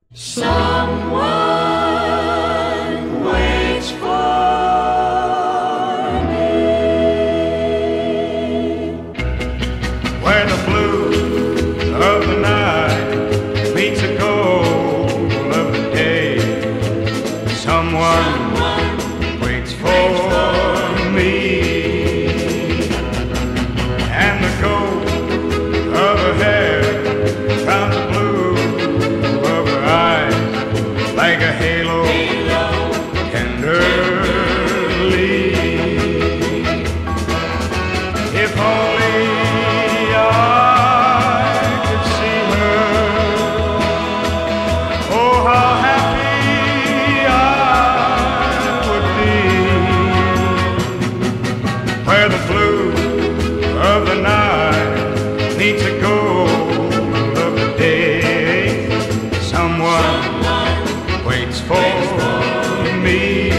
Someone waits for me. Where the blue of the night meets the gold of the day, someone waits for me. And the gold of her hair found the blue of her eyes like a halo, tenderly. If only I could see her, oh how happy I would be. Where the blue of the night meets the gold of the day, someone waits for me.